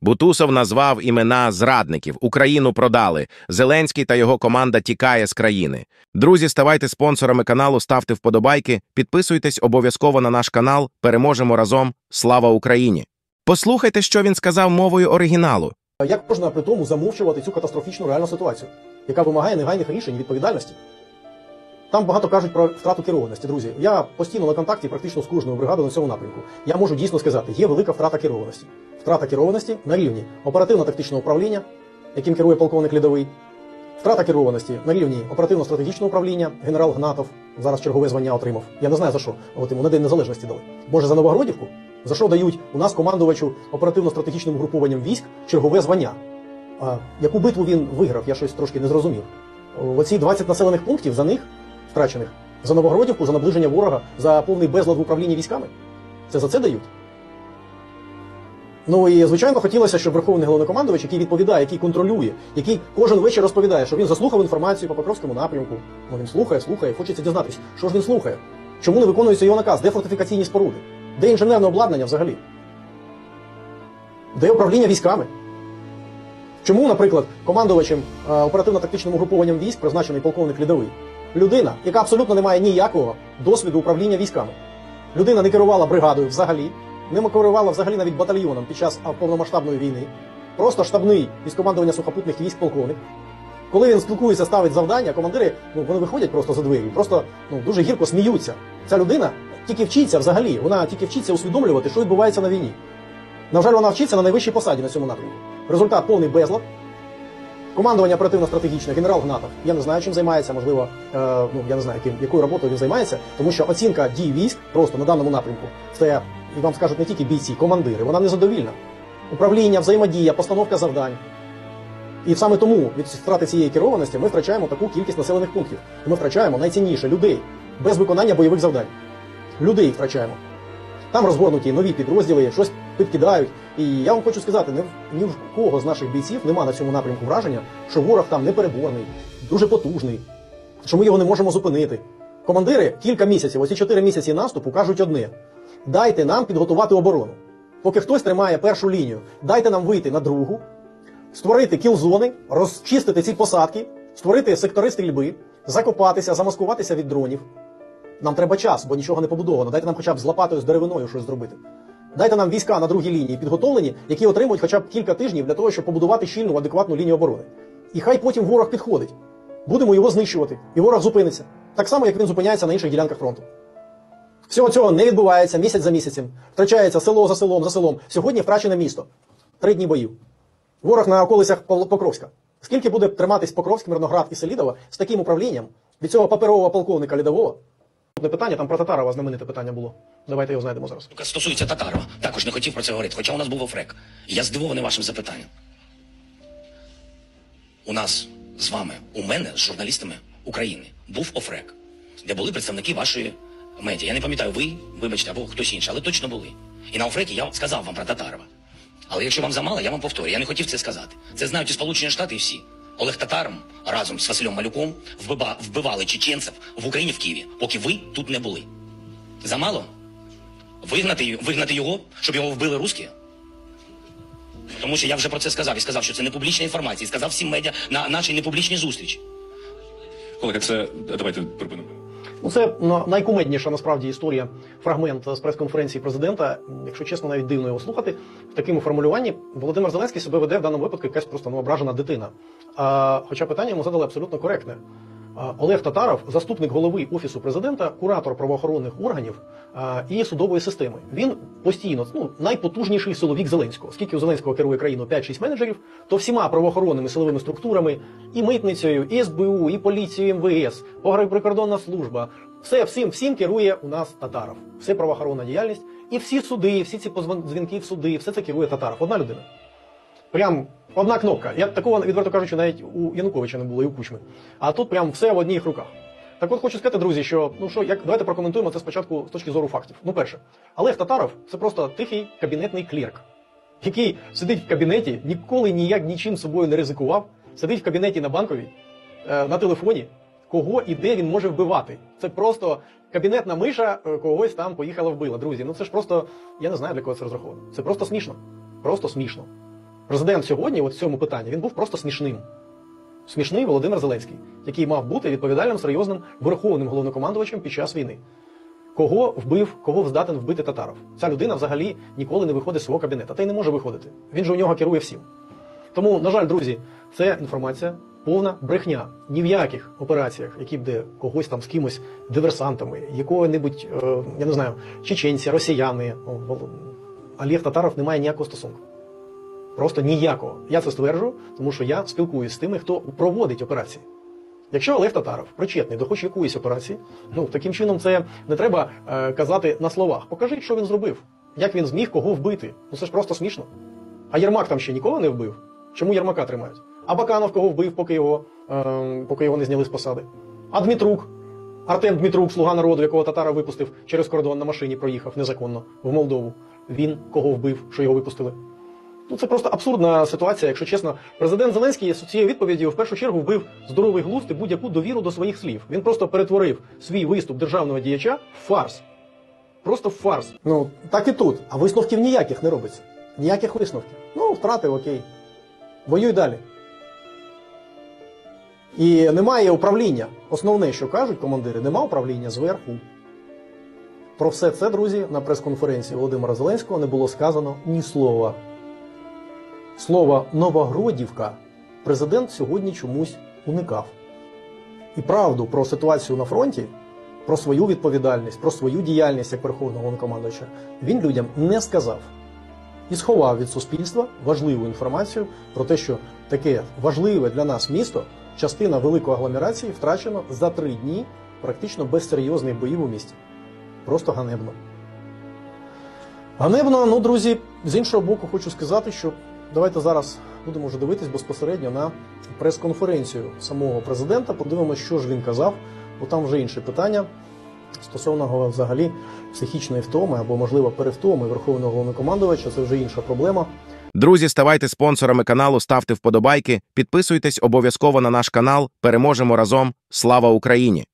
Бутусов назвав імена зрадників. Україну продали. Зеленський та його команда тікає з країни. Друзі, ставайте спонсорами каналу, ставте вподобайки, підписуйтесь обов'язково на наш канал. Переможемо разом. Слава Україні! Послухайте, що він сказав мовою оригіналу. Як можна при тому замовчувати цю катастрофічну реальну ситуацію, яка вимагає негайних рішень і відповідальності? Там багато кажуть про втрату керованості, друзі. Я постійно на контакті практично з кожною бригадою на цьому напрямку. Я можу дійсно сказати, є велика втрата керованості. Втрата керованості на рівні оперативно-тактичного управління, яким керує полковник Лядовий. Втрата керованості на рівні оперативно-стратегічного управління, генерал Гнатов, зараз чергове звання отримав. Я не знаю за що, от йому на День Незалежності дали. Може за Новогродівку? За що дають у нас командувачу оперативно-стратегічним угрупованням військ чергове звання? Яку битву він виграв, я щось трошки не зрозумів. Оці 20 населених пунктів за них втрачених, за Новогродівку, за наближення ворога, за повний безлад в управлінні військами? Це за це дають? Ну і, звичайно, хотілося, щоб Верховний Головнокомандувач, який відповідає, який контролює, який кожен вечір розповідає, що він заслухав інформацію по Покровському напрямку. Ну він слухає, хочеться дізнатися, що ж він слухає? Чому не виконується його наказ? Де фортифікаційні споруди? Де інженерне обладнання взагалі? Де управління військами? Чому, наприклад, командувачем оперативно-тактичним угрупованням військ призначений полковник Лядовий? Людина, яка абсолютно не має ніякого досвіду управління військами. Людина не керувала бригадою взагалі, не керувала взагалі навіть батальйоном під час повномасштабної війни. Просто штабний із командування сухопутних військ полковник. Коли він спілкується, ставить завдання, командири, вони виходять просто за двері, просто дуже гірко сміються. Ця людина тільки вчиться взагалі, вона тільки вчиться усвідомлювати, що відбувається на війні. На жаль, вона вчиться на найвищій посаді на цьому напрямку. Результат – повний безлад. Командування оперативно-стратегічне, генерал Гнатов. Я не знаю, чим займається, можливо, я не знаю, якою роботою він займається, тому що оцінка дій військ просто на даному напрямку, це, і вам скажуть не тільки бійці, командири, вона незадовільна. Управління, взаємодія, постановка завдань. І саме тому від втрати цієї керованості ми втрачаємо таку кількість населених пунктів. І ми втрачаємо найцінніше – людей, без виконання бойових завдань. Людей втрачаємо. Там розгорнуті нові підрозділи, щось підкидають. І я вам хочу сказати, ні в кого з наших бійців нема на цьому напрямку враження, що ворог там непереборний, дуже потужний, що ми його не можемо зупинити. Командири кілька місяців, оці 4 місяці наступу, кажуть одне – дайте нам підготувати оборону. Поки хтось тримає першу лінію, дайте нам вийти на другу, створити кіл-зони, розчистити ці посадки, створити сектори стрільби, закопатися, замаскуватися від дронів. Нам треба час, бо нічого не побудовано. Дайте нам хоча б з лопатою, з деревиною щось зробити. Дайте нам війська на другій лінії підготовлені, які отримують хоча б кілька тижнів для того, щоб побудувати щільну, адекватну лінію оборони. І хай потім ворог підходить. Будемо його знищувати. І ворог зупиниться. Так само, як він зупиняється на інших ділянках фронту. Всього цього не відбувається місяць за місяцем. Втрачається село за селом, за селом. Сьогодні втрачене місто. 3 дні боїв. Ворог на околицях Покровська. Скільки буде триматись Покровськ, Мирноград і Селідово з таким управлінням від цього паперового полковника Лядового? Питання, там про Татарова знамените питання було. Давайте його знайдемо зараз. Стосується Татарова, також не хотів про це говорити, хоча у нас був офрек. Я здивований вашим запитанням. У нас з вами, у мене, з журналістами України, був офрек, де були представники вашої медіа. Я не пам'ятаю, ви, вибачте, або хтось інший, але точно були. І на офрекі я сказав вам про Татарова. Але якщо вам замало, я вам повторю, я не хотів це сказати. Це знають і Сполучені Штати, і всі. Олег Татаров разом з Василем Малюком вбивали чеченців в Україні, в Києві, поки ви тут не були. Замало? Вигнати його, щоб його вбили русські? Тому що я вже про це сказав. І сказав, що це не публічна інформація. І сказав всім медіа на нашій непублічній зустрічі. Колега, це... Давайте припинимо. Це найкумедніша, насправді, історія, фрагмент з прес-конференції президента. Якщо чесно, навіть дивно його слухати. В такому формулюванні Володимир Зеленський себе веде в даному випадку якась просто ображена дитина. Хоча питання йому задали абсолютно коректне. Олег Татаров – заступник голови Офісу президента, куратор правоохоронних органів і судової системи. Він постійно, найпотужніший силовик Зеленського. Оскільки у Зеленського керує країну 5-6 менеджерів, то всіма правоохоронними силовими структурами, і митницею, і СБУ, і поліцією, МВС, прикордонна служба, всім керує у нас Татаров. Все правоохоронна діяльність, і всі суди, всі ці дзвінки в суди, все це керує Татаров. Одна людина. Прям одна кнопка. Я такого, відверто кажучи, навіть у Януковича не було, і у Кучми. А тут прям все в одніх руках. Так от хочу сказати, друзі, що, давайте прокоментуємо це спочатку з точки зору фактів. Перше, Олег Татаров – це просто тихий кабінетний клерк, який сидить в кабінеті, ніколи нічим собою не ризикував, сидить в кабінеті на Банковій, на телефоні, кого і де він може вбивати. Це просто кабінетна миша когось там поїхала вбила. Друзі, це ж просто, я не знаю, для кого це розраховано. Це просто смішно. Просто смішно. Президент сьогодні, от в цьому питанні, він був просто смішним. Смішний Володимир Зеленський, який мав бути відповідальним, серйозним, верховним головнокомандувачем під час війни. Кого вбив, кого здатен вбити Татаров? Ця людина взагалі ніколи не виходить з свого кабінету, та й не може виходити. Він же у нього керує всім. Тому, на жаль, друзі, це інформація повна брехня. Ні в яких операціях, які б де когось там з кимось диверсантами, якого-небудь, я не знаю, чеченці, росіяни, Олег Татаров не має ніякого стосунку. Просто ніякого. Я це стверджую, тому що я спілкуюся з тими, хто проводить операції. Якщо Олег Татаров причетний до хоч якоїсь операції, таким чином це не треба казати на словах. Покажіть, що він зробив, як він зміг кого вбити. Це ж просто смішно. А Єрмак там ще нікого не вбив? Чому Єрмака тримають? А Баканов кого вбив, поки його не зняли з посади? А Дмитрук? Артем Дмитрук, слуга народу, якого Татаров випустив через кордон на машині, проїхав незаконно в Молдову. Він кого вбив, що його випустили? Це просто абсурдна ситуація, якщо чесно. Президент Зеленський з цією відповіддю в першу чергу вбив здоровий глузд і будь-яку довіру до своїх слів. Він просто перетворив свій виступ державного діяча в фарс. Просто в фарс. Так і тут. А висновків ніяких не робиться. Ніяких висновків. Втратив, окей. Воюй далі. І немає управління. Основне, що кажуть командири, нема управління зверху. Про все це, друзі, на прес-конференції Володимира Зеленського не було сказано ні слова. Слово «Новогродівка» президент сьогодні чомусь уникав. І правду про ситуацію на фронті, про свою відповідальність, про свою діяльність як Верховного Головнокомандувача він людям не сказав. І сховав від суспільства важливу інформацію про те, що таке важливе для нас місто, частина великої агломерації, втрачено за 3 дні практично без серйозних боїв у місті. Просто ганебно. Ганебно, друзі, з іншого боку хочу сказати, що давайте зараз будемо вже дивитись безпосередньо на прес-конференцію самого президента, подивимося, що ж він казав, бо там вже інше питання стосовно взагалі психічної втоми або, можливо, перевтоми Верховного Головнокомандувача, це вже інша проблема. Друзі, ставайте спонсорами каналу, ставте вподобайки, підписуйтесь обов'язково на наш канал, переможемо разом. Слава Україні!